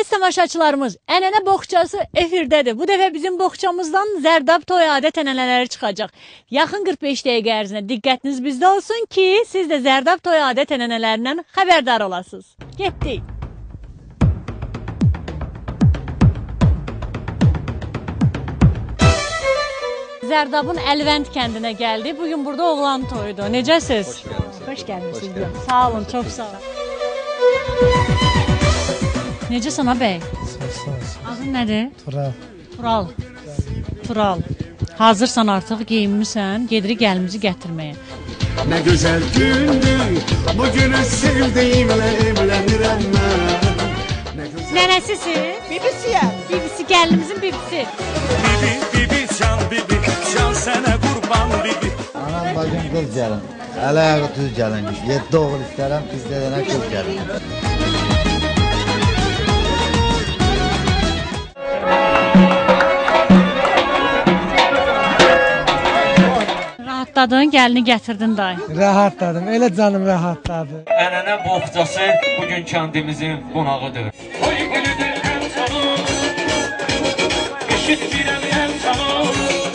Əziz tamaşaçılarımız, ənənə boğçası efirdədir. Bu dəfə bizim boğçamızdan Zərdab toy adət ənənələri çıxacaq. Yaxın 45 dəqiqə ərzində diqqətiniz bizdə olsun ki, siz də Zərdab toy adət ənənələrindən xəbərdar olasınız. Getdik. Zərdabın Əlvənd kəndinə gəldi. Bugün burada oğlan toyudur. Necəsiz? Hoş gəlmişsiniz. Sağ olun, çox sağ olun. Necəsən bəy? Adın nədir? Tural. Tural. Tural. Hazırsan artıq, geyinmisən, gedirik gəlimizi gətirməyə. Nə gözəl gündür, bugünü sevdiyimlə evlənirəm mən. Nənəsisiz? Bibisiyəm. Bibisi, gəlinimizin bibisi. Bibi, can sənə qurban bibi. Anam bacım qız gəlin, əl-ayağı düz gəlin. 7 oğul istərəm, bizdə dənə qız gəlin. Rahatladın, gəlini gətirdin dayı. Rahatladım, elə canım rahatladı. Ənənə boğçası bugün kəndimizin qonağıdır. Oy gülüdür ən canım, eşitdirəm ən canım.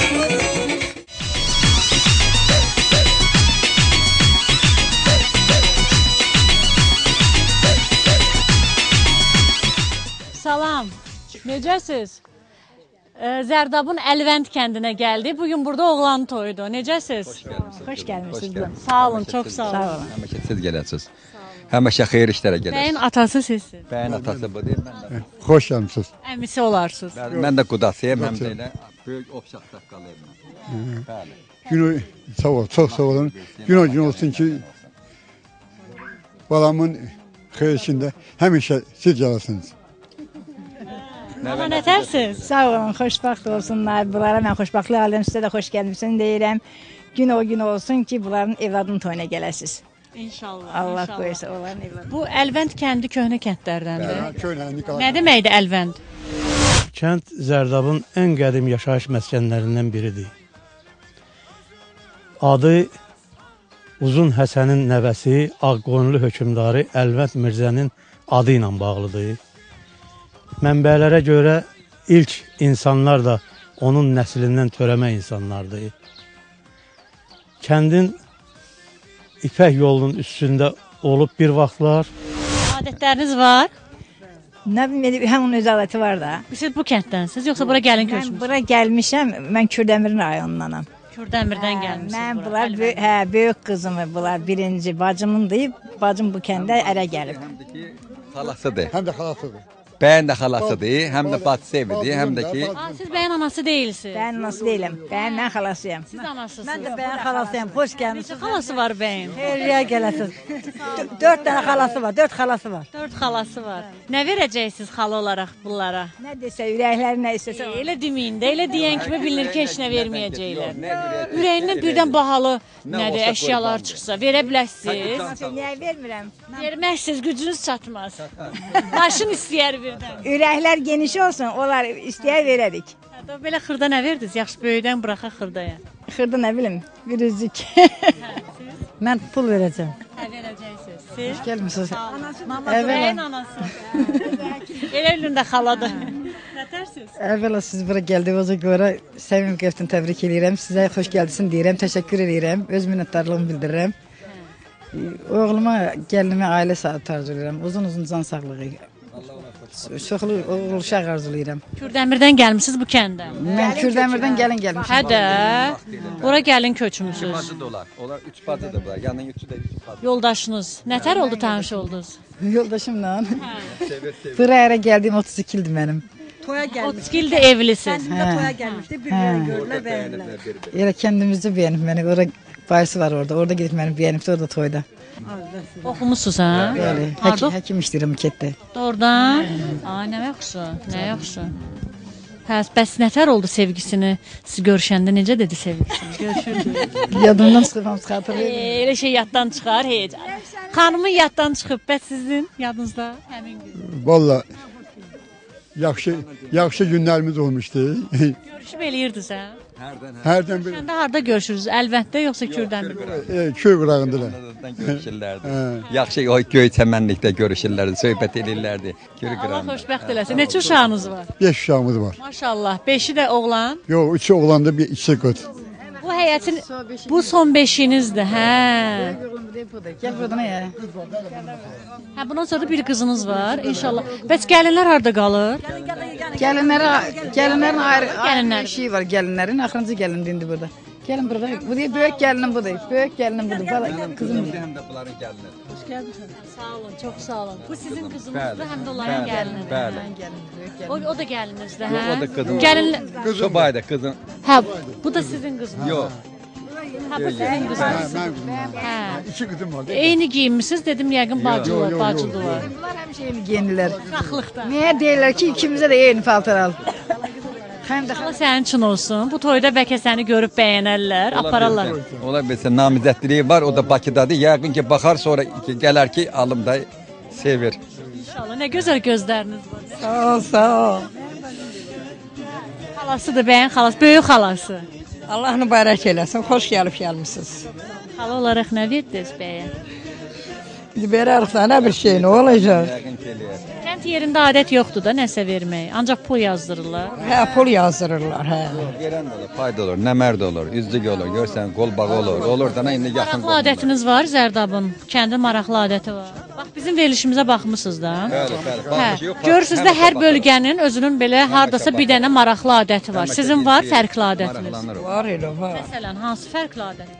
Salam, necəsiz? Zərdabın Əlvənd kəndinə gəldi. Bugün burada oğlan toyudur. Necəsiz? Hoş gəlmişsiniz. Sağ olun, çox sağ olun. Həmişə siz gələsiniz. Həmişə xeyir işlərə gələsiniz. Bəyin atası sizsiniz. Bəyin atası bu deyil, mən də. Hoş gəlmişsiniz. Əmisi olarsınız. Mən də qudasıyım, həm də elə böyük ofşaq saqqalıyım. Bəli. Günü sağ ol, çox sağ olun. Gün olsun ki, balamın xeyir içində həmişə siz gələsiniz. Amma nətərsiz? Sağ olun, xoşbaxt olsunlar. Bunlara mən xoşbaxtlıq aldım, sizə də xoş gəlmişsiniz deyirəm. Gün o gün olsun ki, bunların evladının toyuna gələsiniz. İnşallah. Allah inşallah. qoysa onların evladı. Bu Əlvənd kəndi köhnə kəndlərdəndir. Köynə, Nikolay. Nə deməkdir Əlvənd? Kənd Zərdabın ən qədim yaşayış məskənlərindən biridir. Adı Uzun Həsənin nəvəsi Ağqoyunlu hökmdarı Əlvənd Mirzənin adı ilə bağlıdır. Mənbələrə görə ilk insanlar da onun nəslindən törəmə insanlardır. Kəndin İpək yolunun üstündə olub bir vaxtlar. Adətləriniz var? Nə bilim, həmin öz adəti var da. Siz bu kənddənsiz, yoxsa bura gəlin Mən köçmüsünüz? bura gəlmişəm, mən Kürdəmirin rayonundanam. Kürdəmirdən gəlmişsiniz. Mən bura, bunlar böyük qızımı, bunlar birinci bacımındır. Bacım bu kəndə ərə gəlib. Həm də ki, xalasıdır. Həm də xalasıdır. Bəyin də xalasıdır, həm də bacısı evidir, həm də ki... Siz bəyin anası deyilsiniz. Ben anası deyiləm, mən xalasıyam. Siz anasısınız. Mən də bəyin xalasıyam, xoş gəlmişsiniz. Neçə xalası var bəyin? Xeyriyə gələsiniz. 4 dənə xalası var, 4 xalası var. 4 xalası var. Nə verəcəksiniz xala olaraq bunlara? Nə desə, ürəkləri nə istəsə. Elə deməyin də, elə deyən kimi bilinir ki, heç nə verməyəcəklər. Ürəyindən birdən bahalı nədir, əşyalar çıxsa verə biləsiniz. Niyə vermirəm? Verməzsiniz, gücünüz çatmaz. Daşın istəyər birdən. Ürəklər geniş olsun, onlar istəyər verərik. Belə xırda nə verdiniz? Yaxşı, böyüdən buraxaq xırdaya. Xırda nə bilim, bir üzük. Mən pul verəcəm. Hə, verəcəksiniz. Siz? Gəlmişsiniz. Bəyin anası. Elə üründə xaladır. Nətərsiz? Əvvəla siz bura gəldiyinizə görə səmimi qəlbdən təbrik edirəm. Sizə xoş gəldiniz deyirəm, təşəkkür edirəm. Öz minnətdarlığımı bildirirəm. Oğluma, gəlinimə ailə saati arzulayıram. Uzun can sağlığı. Çoxlu oğul uşaq arzulayıram. Kürdəmirdən gəlmisiniz bu kəndə? Mən Kürdəmirdən gəlmişəm. Hə də. Ora gəlin köçmüsünüz. Bacı da olar. Onlar 3 bacıdır bura. Yanın 3-ü də 3 bacı. Yoldaşınız. Nətər oldu tanış oldunuz? Yoldaşımla. Bura ərə gəldiyim 32 ildir mənim. Toya gəlmiş. 32 ildə evlisiniz. Kəndimdə toya gəlmişdi, bir-birini gördülər, bəyəndilər. Elə kəndimizdə bəyənib məni. Ora bayısı var orada. Orada gedib məni bəyənibdi, orada toyda. Oxumusunuz hə? Bəli. Həkim işləyirəm Kətdə. Doğrudan? Ay, nə yaxşı, nə yaxşı. Hə, bəs nətər oldu sevgisini? Siz görüşəndə necə dedi sevgisini? Görüşürdünüz. Yadımdan çıxıb hamısı xatırlayıram. Elə şey yaddan çıxar, heç. Xanımın yaddan çıxıb, bəs sizin yadınızda həmin gün? Valla yaxşı günlərimiz olmuşdu. Görüşüb eləyirdiniz hə? Hərdən bir Səndə harda görüşürüz? Əlvətdə yoxsa Kürdəmir? köy qırağındalar. Görüşürlərdi. Yaxşı o göy çəmənlikdə görüşürlərdi, söhbət edirlərdi. Kürü Allah qıranlar. xoşbəxt eləsin. Neçə uşağınız var? 5 uşağımız var. Maşallah. 5-i də oğlan. Yox, 3 oğlanda bir 2 qız. Bu həyətin bu son 5-inizdir, hə. Gel buradan ya. Hə, bundan sonra da bir qızınız var, inşallah. Bəs gəlinlər harda qalır? Gelinlerin ayrı Gelinler. bir şey var gelinlerin. Axırıncı gelin indi burada. Gelin burada. Bu diye büyük gelinim budur. Büyük gelinim budur. Bala kızım. Hem də bunların gəlinir. Hoş geldin. Sağ olun, çox sağ olun. Bu sizin qızınızdır, Bəli, həm də onların bəli, gəlinidir. bəli. O da gəlininizdir, Yox, hə? o da qızım. Gəlinlər. Sobayda qızın. Hə, bu da sizin qızınız. Yox. Hə, bu sizin qızınız. Mən Hə. 2 qızım var. Eyni giyinmisiniz, dedim yəqin bacılar, bacıdılar. Bunlar hemşehrini giyindiler. Uşaqlıqda. Niye diyorlar ki ikimize de yeni paltar al. Hem de Allah sənin üçün olsun. Bu toyda bəlkə səni görüb bəyənərlər, apararlar. Ola bilsin namizədliliyi var, o da Bakıdadır. Yəqin ki baxar sonra ki, gələr ki alımda sevir. İnşallah. Nə gözəl gözləriniz var. sağ ol sağ ol. Xalasıdır, bəyən xalası, böyük xalası. Allah mübarek eylesin. Hoş gelmişsiniz. Xala olaraq nə verdiniz bəyə? Verərik sana bir şey ne olacak? Yəqin ki eləyər. Kənd yerində adət yoxdur da nəsə vermək. Ancaq pul yazdırırlar. He pul yazdırırlar he. Verən də olur, payda olur, nəmərd olur, üzlük olur, görsən qolbağı olur. Olur da indi yaxın Maraqlı adətiniz var Zərdabın. Kəndin maraqlı adəti var. Bax bizim verilişimizə baxmısınız da. Bəli, bəli. Hə, Baxmış yox. görürsüz də hər bölgənin özünün belə hardasa bir dənə maraqlı adəti var. Sizin var fərqli adətiniz. Var elə var. Məsələn, hansı fərqli adət?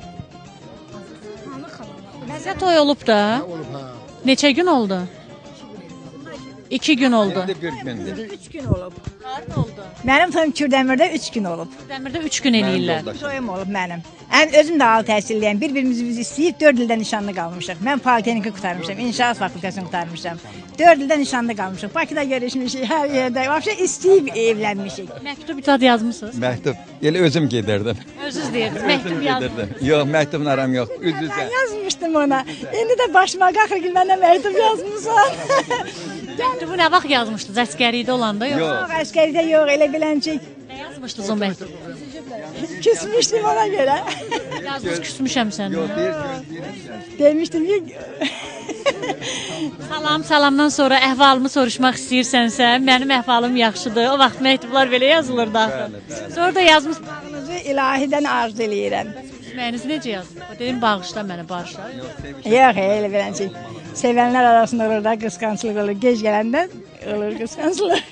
Bizə toy olub da. Neçə gün oldu? 2 gün oldu. İndi bir gündür. 3 gün olub. Harda oldu? Mənim toyum Kürdəmirdə 3 gün olub. Dəmirdə 3 gün eləyirlər. Toyum olub mənim. Özüm də ali təhsilliyəm. Bir-birimizi biz istəyib 4 ildə nişanlı qalmışıq. Mən politexniki qurtarmışam, inşaat fakültəsini qurtarmışam. 4 ildə nişanlı qalmışıq. Bakıda görüşmüşük, hər yerdə. Vəbşə istəyib evlənmişik. Məktub icad yazmısınız? Məktub. Elə özüm gedirdim. Özünüz deyirsiniz. Məktub yazdım. Yox, məktubla aram yox. Üz-üzə. Mən yazmışdım ona. İndi də başıma qalxır ki, mənə məktub yazmısan. Məktubu nə vaxt yazmışdınız? Əskərlikdə olanda yox? Yox. Yox, əskəridə yox, elə bilənçik. Nə yazmışdınız o məktubu? Küsmüşdüm ona görə. Yazdınız küsmüşəm səndən. Yox, deyir. Demişdim ki, Salamdan sonra əhvalımı soruşmaq istəyirsənsə, mənim əhvalım yaxşıdır. O vaxt məktublar belə yazılırdı axı. Sonra da yazmışsınız. bağınızı ilahidən arzu eləyirəm. Küsməyinizi necə yazdınız? Dedim bağışla mənə, bağışla. Yox, elə bilənçik. Sevənlər arasında olur da qısqanclıq olur. Gec gələndə olur qısqanclıq.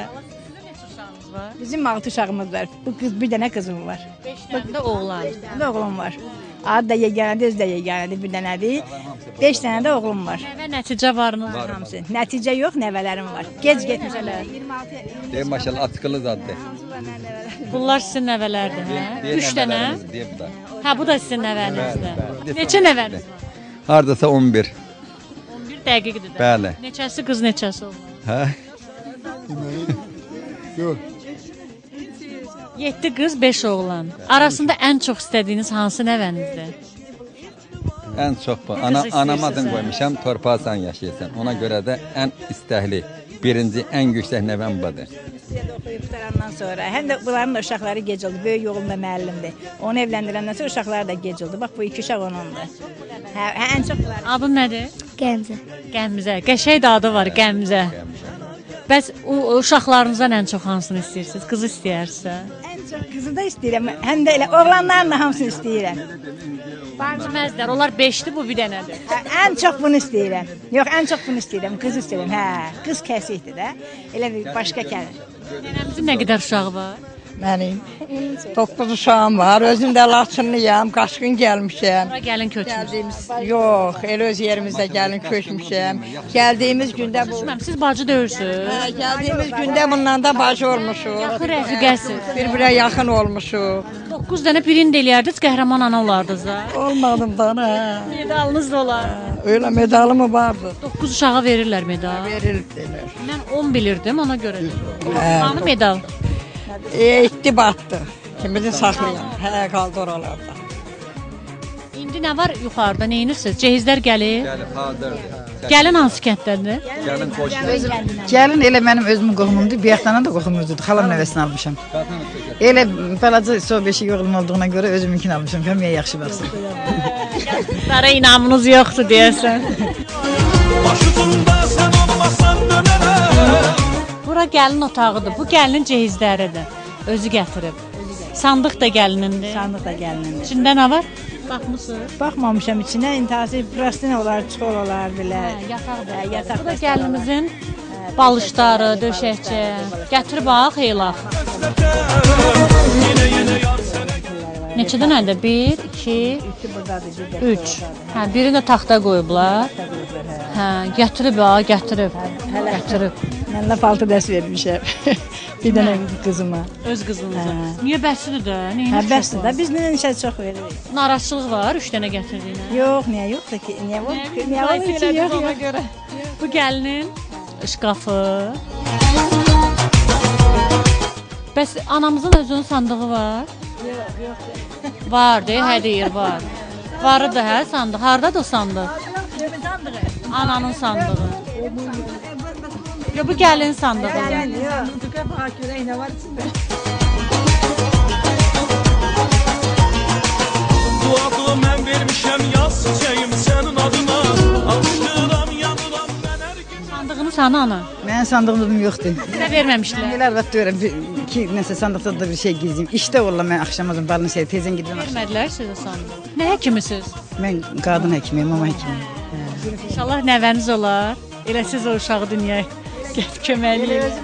Bizim 6 uşağımız var. Bu qız bir dənə qızım var. 5 dənə də oğlan. Bir də oğlum var. Adı da yeganədir, özü də yeganədir, bir dənədir. 5 dənə də oğlum var. Nəvə nəticə varınız var. Hamısı. Nəticə yox, nəvələrim var. Gec getmişlər. Deyir maşallah atkılı zaddır. Bunlar sizin nəvələrdir, hə? 3 dənə. Deyir bu da. Hə, bu da sizin nəvənizdir. Bəli. Neçə nəvəniz var? Hardasa 11. 11 dəqiqdir də. Bəli. Neçəsi qız, neçəsi oğlan? Hə? Yox. 7 qız, 5 oğlan. Arasında ən çox istədiyiniz hansı nəvənizdir? Ən çox bu. Anam adını qoymuşam, torpaqsan yaşayırsan. Ona görə də ən istəkli, birinci, ən yüksək nəvəm budur. Oxuyub qutarandan sonra, həm də bunların da uşaqları gec oldu. Böyük oğlum da müəllimdir. Onu evləndirəndən sonra uşaqları da gec oldu. Bax bu 2 uşaq onundur. Hə, ən çox bunlar. Adın nədir? Gəncə. Qəmzə. Qəşəng də adı var, Qəmzə. Bəs o uşaqlarınızdan ən çox hansını istəyirsiniz? Qızı istəyərsə? Ən çox qızı da istəyirəm. Həm də elə oğlanların da hamısını istəyirəm. Barcıməzlər. Onlar 5-dir, bu bir dənədir. Ən çox bunu istəyirəm. Yox, ən çox bunu istəyirəm. Qız istəyirəm. Hə, qız kəsikdir də. Elə bir başqa gəlir. Nənəmizin nə qədər uşağı var? Mənim 9 uşağım var. Özüm də Laçınlıyam. Qaçqın gəlmişəm. Bura gəlin köçmüş. Gəldiyimiz yox, elə öz yerimizdə gəlin köçmüşəm. Gəldiyimiz gündə bu. Siz bacı deyilsiniz. Hə, gəldiyimiz gündə bundan da bacı olmuşuq. Yaxın rəfiqəsiz. Bir-birə yaxın olmuşuq. 9 dənə birini də eləyərdiniz, qəhrəman ana olardınız da. Olmadım da nə. Medalınız da olar. Öyle medalım vardı. 9 uşağa verirlər medal. Verildiler. Mən 10 bilirdim, ona görə. Hanı medal? İtti battı. Kimini saxlayam. Hə, qaldı oralarda. İndi nə var yuxarıda, neyinirsiniz? Cehizlər gəlir. Gəlib hazırdır. Gəlin hansı kənddədir? Gəlin qoş. Gəlin elə mənim özümün qohumumdur. Bir yaxdan da qohum özüdür. Xalam nəvəsini almışam. Elə balaca so beşik oğlum olduğuna görə özümünkini almışam. Həmiyə yaxşı baxsın. Sara inamınız yoxdur deyəsən. Başucunda sən olmasan dönərəm. Bura gəlin otağıdır. Bu gəlinin cehizləridir. Özü gətirib. Sandıq da gəlinindir. Sandıq da gəlinindir. İçində nə var? Baxmısınız? Baxmamışam içinə, intihası prostin olar, çuxol olar belə. Yataqdır. Yataq Bu da gəlinimizin balışları, döşəkçə. Gətir bax, xeylaq. Neçə dənədir? 1, 2, 3. Hə, birini də taxta qoyublar. Hə, gətirib ha, gətirib. Gətirib. Mən də palto dərs vermişəm. Bir dənə qızıma. Öz qızınıza. Niyə bəslidir də? Hə, bəsdir də. Biz nənə çox veririk. Narahatçılıq var 3 dənə gətirdiyinə. Yox, niyə yoxdur ki? Niyə var? Niyə var ki? Yox, görə. Bu gəlinin şkafı. Bəs anamızın özünün sandığı var? Yox. Var deyə, hə deyir, var. Varı da hə sandıq. Hardadır o sandıq? Ananın sandığı. Yo, bu gəlin sandığı. Duağı mən vermişəm yaz çiçəyim sənin adına. Alışdıram yanıram mən hər gün. Sandığını sana ana. Mənim sandığım yoxdur. Sizə verməmişdilər. Elə arvad deyirəm ki, nəsə sandıqda da bir şey gizliyim. İşdə olla mən axşamazın balını şey tezən gedirəm. Vermədilər sizə sandıq. Nə həkimisiz? Mən qadın həkimiyəm, mama həkimiyəm. İnşallah nəvəniz olar. Elə siz o uşağı dünyaya köməkliyin.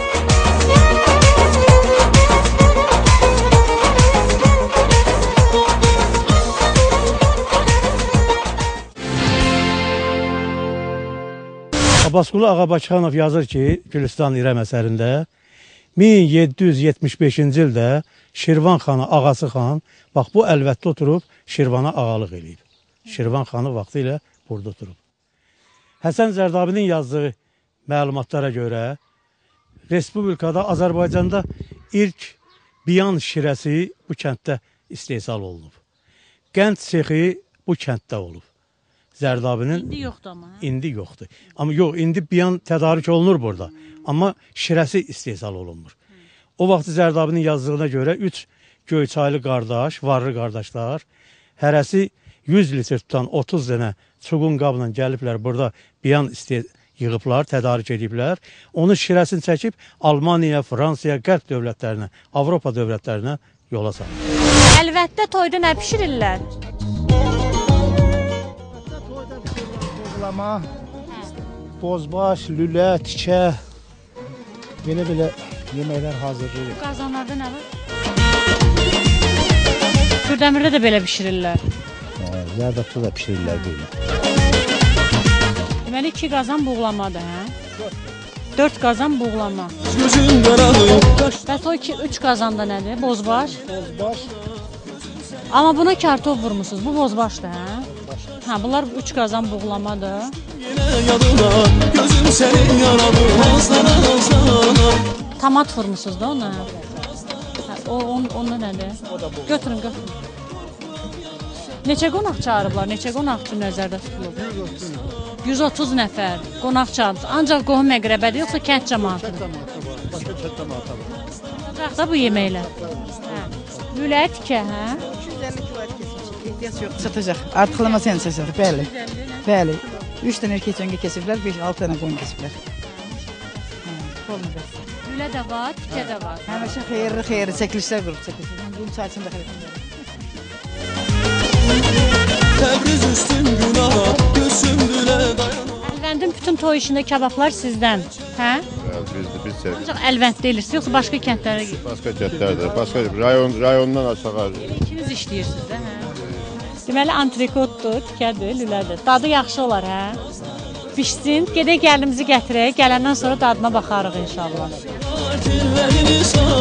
Abbasqulu Ağabakıxanov yazır ki, Gülüstan İrəm əsərində 1775-ci ildə Şirvan xanı ağası xan, bax bu əlvətdə oturub Şirvana ağalıq eləyib. Şirvan xanı vaxtı ilə burada oturub. Həsən Zərdabinin yazdığı məlumatlara görə Respublikada, Azərbaycanda ilk biyan şirəsi bu kənddə istehsal olunub. Qənd sexi bu kənddə olub. Zərdabinin İndi yoxdur amma. İndi yoxdur. Amma yox, indi biyan tədarik olunur burada. Amma şirəsi istehsal olunmur. O vaxt Zərdabinin yazdığına görə 3 göyçaylı qardaş, varlı qardaşlar, hərəsi 100 litr tutan 30 dənə çuğun qabla gəliblər burada biyan yığıblar, tədarik ediblər. Onun şirəsini çəkib Almaniya, Fransaya, Qərb dövlətlərinə, Avropa dövlətlərinə yola salır. Əlvətdə toyda nə pişirirlər? Toğlama, bozbaş, lülə, tikə, belə yeməklər hazırlayır. Qazanlarda nə var? Kürdəmirdə də belə pişirirlər. Zərdabda da pişirirlər belə. Deməli 2 qazan buğlamadır, hə? 4 qazan buğlama. Bəs o 3 qazanda nədir? Bozbaş? Bozbaş. Amma buna kartof vurmusunuz. Bu bozbaşdır, hə? Hə, bunlar 3 qazan buğlamadır. Tomat vurmusunuz da ona. Hə, onda nədir? Götürün. Neçə qonaq çağırıblar? Neçə qonaq üçün nəzərdə tutulub? 130 nəfər qonaq çağırıb. Ancaq qohum məqrəbədir, yoxsa kənd cəmaatı? Başqa kənd cəmaatı var. Olacaq da bu yeməklər. Lülə tikə, hə? 250 kilo kesmişik. Ehtiyac yox, satacaq. Artıqlaması yəni satacaq. Bəli. 3 dənə erkək öngə kesiblər, 5-6 dənə qoyun kesiblər. Lülə də var, tikə də var. Həmişə xeyirli çəkilişlər qrup çəkilişlər. Bunun sayəsində xeyirli. Təbriz üstün günaha gözümdülə dayan. Əlvəndin bütün toy işində kabablar sizdən, hə? Biz çəkirik. Ancaq Əlvənd deyirsiniz, yoxsa başqa kəndlərə gidirsiniz? Başqa kəndlərdə, başqa rayondan aşağı. İkiniz işləyirsiniz də, hə? Deməli antrikotdur, tikədir, lülədir. Dadı yaxşı olar, hə? Pişsin, gedək gəlimizi gətirək, gələndən sonra dadına baxarıq inşallah. Dillərini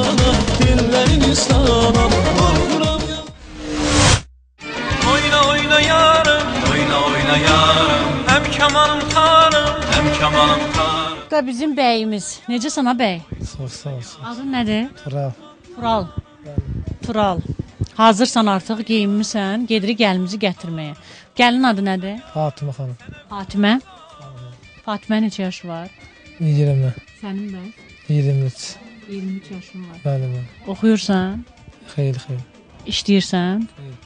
sana, Oyna yarım, oyna yarım. Həm kamanım tarım. Bu da bizim bəyimiz. Necə sana bəy? Sağ ol. Adın nədir? Tural. Tural. Hazırsan artıq, geyinmisən, gedirik gəlimizi gətirməyə. Gəlin adı nədir? Fatimə xanım. Fatimə. Fatimə neçə yaşı var? 20. Sənin bəs? 23. 23 yaşın var. Bəli, bəli. Oxuyursan? Xeyli, xeyli. İşləyirsən? Xeyli.